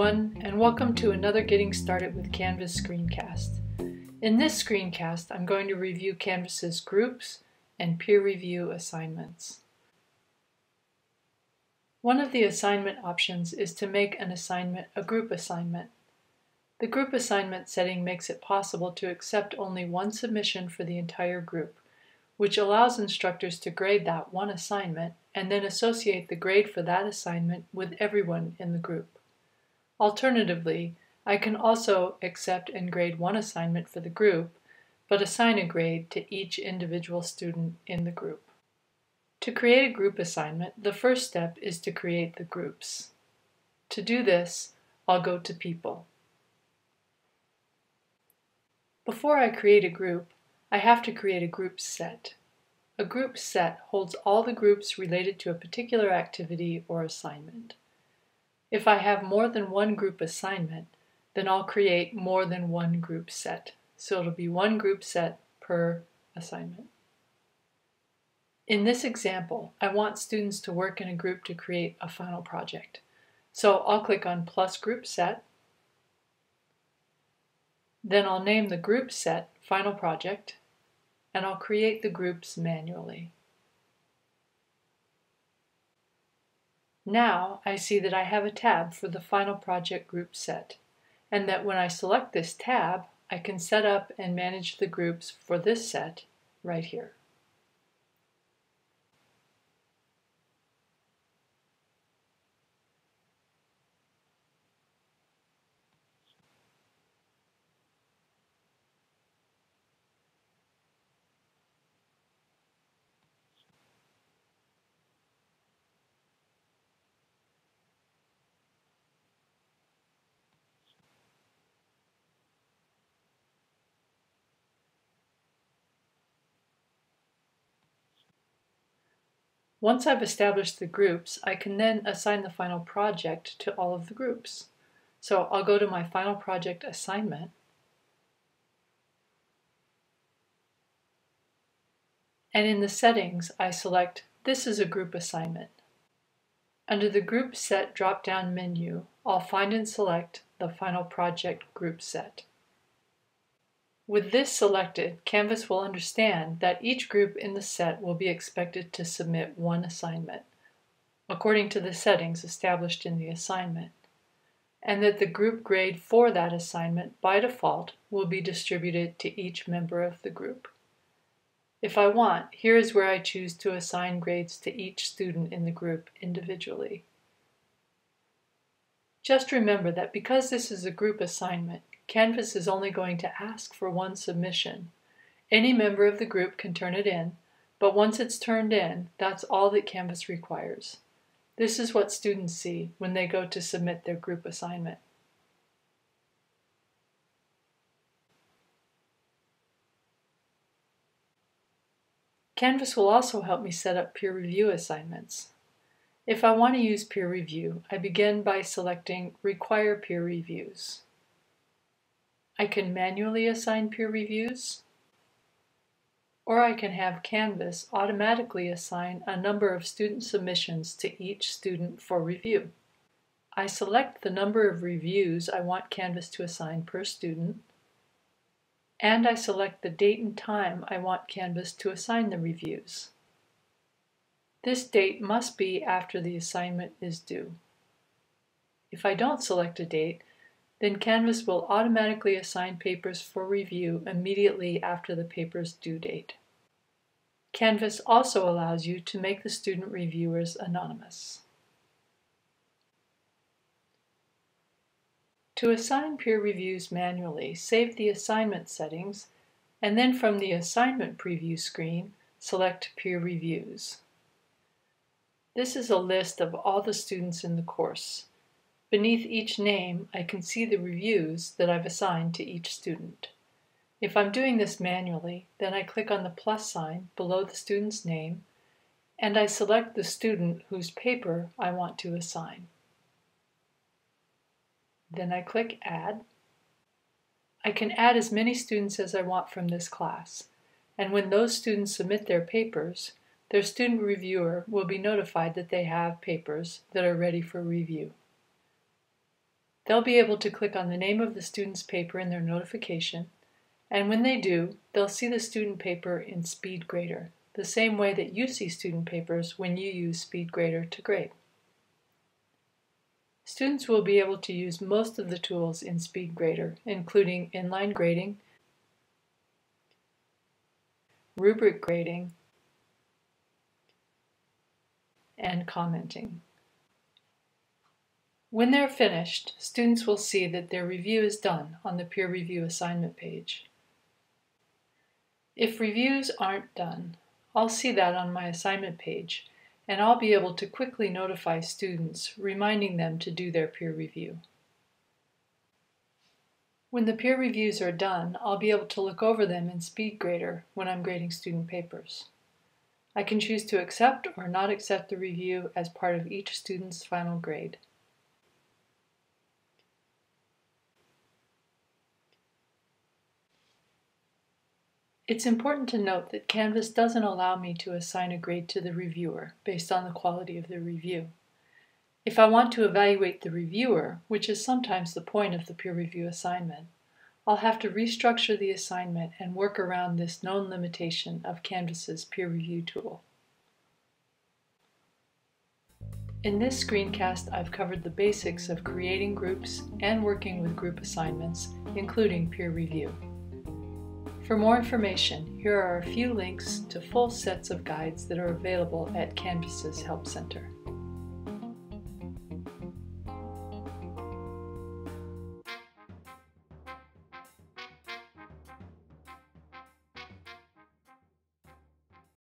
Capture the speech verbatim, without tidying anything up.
everyone, and welcome to another Getting Started with Canvas screencast. In this screencast, I'm going to review Canvas's groups and peer review assignments. One of the assignment options is to make an assignment a group assignment. The group assignment setting makes it possible to accept only one submission for the entire group, which allows instructors to grade that one assignment and then associate the grade for that assignment with everyone in the group. Alternatively, I can also accept and grade one assignment for the group, but assign a grade to each individual student in the group. To create a group assignment, the first step is to create the groups. To do this, I'll go to People. Before I create a group, I have to create a group set. A group set holds all the groups related to a particular activity or assignment. If I have more than one group assignment, then I'll create more than one group set. So it'll be one group set per assignment. In this example, I want students to work in a group to create a final project. So I'll click on plus group set. Then I'll name the group set final project, and I'll create the groups manually. Now I see that I have a tab for the final project group set, and that when I select this tab, I can set up and manage the groups for this set right here. Once I've established the groups, I can then assign the final project to all of the groups. So I'll go to my final project assignment, and in the settings I select This is a group assignment. Under the Group Set drop-down menu, I'll find and select the final project group set. With this selected, Canvas will understand that each group in the set will be expected to submit one assignment, according to the settings established in the assignment, and that the group grade for that assignment by default will be distributed to each member of the group. If I want, here is where I choose to assign grades to each student in the group individually. Just remember that because this is a group assignment, Canvas is only going to ask for one submission. Any member of the group can turn it in, but once it's turned in, that's all that Canvas requires. This is what students see when they go to submit their group assignment. Canvas will also help me set up peer review assignments. If I want to use peer review, I begin by selecting Require Peer Reviews. I can manually assign peer reviews, or I can have Canvas automatically assign a number of student submissions to each student for review. I select the number of reviews I want Canvas to assign per student, and I select the date and time I want Canvas to assign the reviews. This date must be after the assignment is due. If I don't select a date, then Canvas will automatically assign papers for review immediately after the paper's due date. Canvas also allows you to make the student reviewers anonymous. To assign peer reviews manually, save the assignment settings, and then from the assignment preview screen, select Peer Reviews. This is a list of all the students in the course. Beneath each name, I can see the reviews that I've assigned to each student. If I'm doing this manually, then I click on the plus sign below the student's name, and I select the student whose paper I want to assign. Then I click Add. I can add as many students as I want from this class, and when those students submit their papers, their student reviewer will be notified that they have papers that are ready for review. They'll be able to click on the name of the student's paper in their notification, and when they do, they'll see the student paper in SpeedGrader, the same way that you see student papers when you use SpeedGrader to grade. Students will be able to use most of the tools in SpeedGrader, including inline grading, rubric grading, and commenting. When they're finished, students will see that their review is done on the peer review assignment page. If reviews aren't done, I'll see that on my assignment page, and I'll be able to quickly notify students, reminding them to do their peer review. When the peer reviews are done, I'll be able to look over them in SpeedGrader when I'm grading student papers. I can choose to accept or not accept the review as part of each student's final grade. It's important to note that Canvas doesn't allow me to assign a grade to the reviewer based on the quality of the review. If I want to evaluate the reviewer, which is sometimes the point of the peer review assignment, I'll have to restructure the assignment and work around this known limitation of Canvas's peer review tool. In this screencast, I've covered the basics of creating groups and working with group assignments, including peer review. For more information, here are a few links to full sets of guides that are available at Canvas's Help Center.